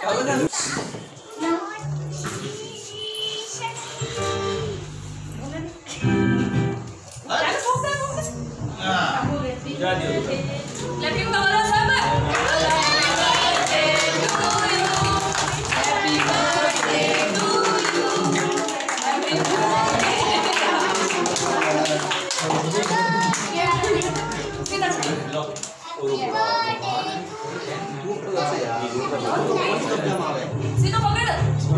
Sino pagkala?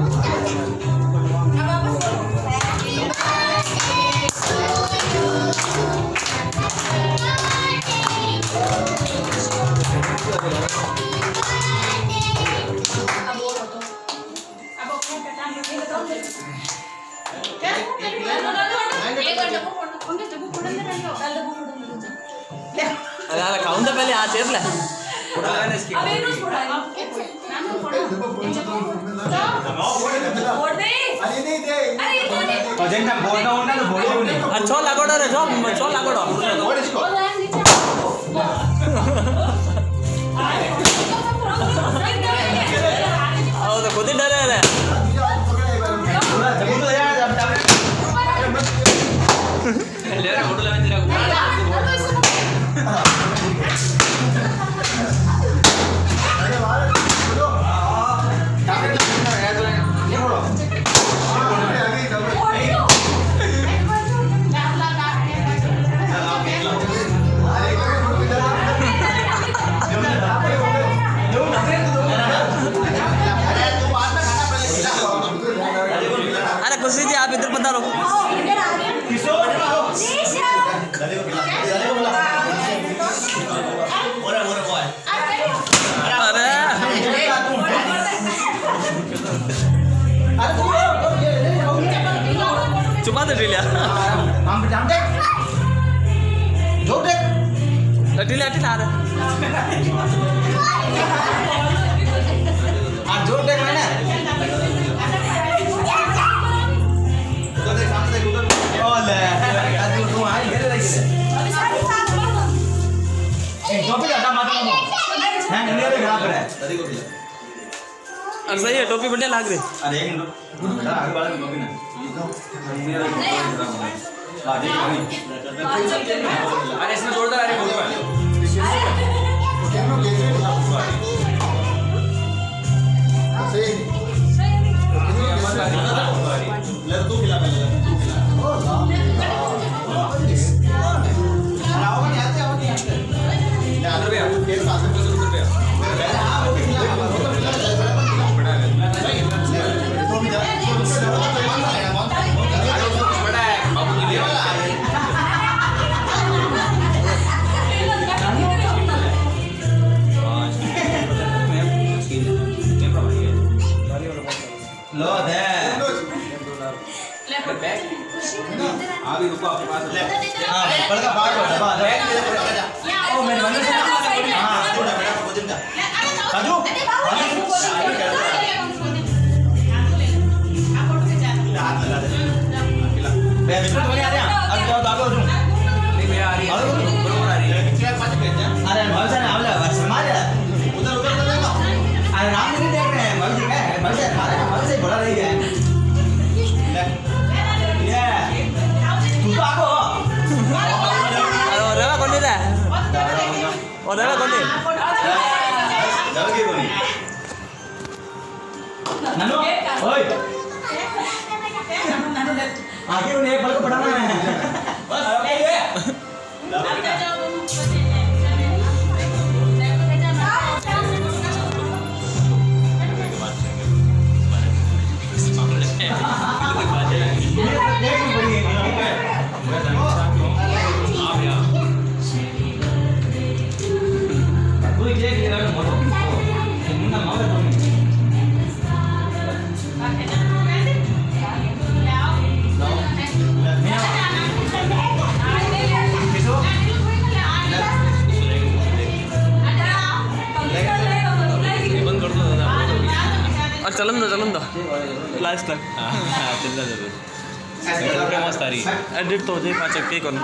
अरे खाऊं तो पहले आ चेप ले अबे नो छोड़ा नाम छोड़ा बोल दे अरे नहीं दे अरे ये तो नहीं अजेंडा बोलना होना तो बोलो नहीं अरे छो लागोड़ा रे छो लागोड़ा बोल इसको आओ तो खुद ही डरे रे ले रे फोटो लगा तेरा अरे खुशी जी आप इधर पधारो cuma tuh dia lihat ada सही है टोपी बढ़िया लाग रही अरे आगे वाला टोपी ना अरे इसमें जोरदार अरे बोलो तू खिला पहले लो दे अभी रुको आपके पास हां बड़का बात हो डब्बा बैग दे जा ओ मैंने मंदिर से हां थोड़ा बेटा भोजन का साजू हाथ लगा दे मैं बिल्कुल तो नहीं आ रहा अब जाओ दागो तुम नहीं मैं आ रही है बरोबर आ रही है कितना पाँच भेजना अरे भाई साहब आवला वर्ष मार उधर उधर चलेगा अरे राम नहीं देख रहे हैं भाई जी है भाई साहब खा रहे हैं भाई से बोला रही है ये तू तो आगो अरे कौन नहीं रहा और कौन नहीं जाओ के कोनी नानो ओए आगे उन्हें एक बल को बढ़ाना है बस ये चलन दो लास्ट तक चलना जरूर मस्त आ रही एडिट तो हो जाए 5 के कौन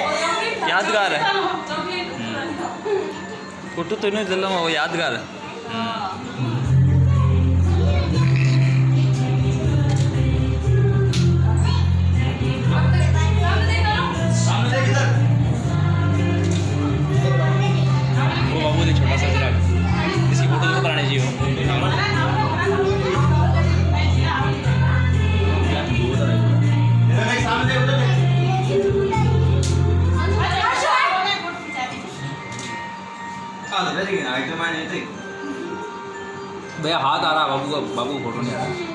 यादगार है फोटो तो नहीं दिल में वो यादगार है सामने देख इधर। वो बाबू ने छोटा सा जरा इसकी फोटो तो करानी चाहिए इधर देख, सामने देख, उधर देख। आइटम आने थे भैया हाथ आ रहा बाबू का, बाबू फोटो नहीं आ रहा।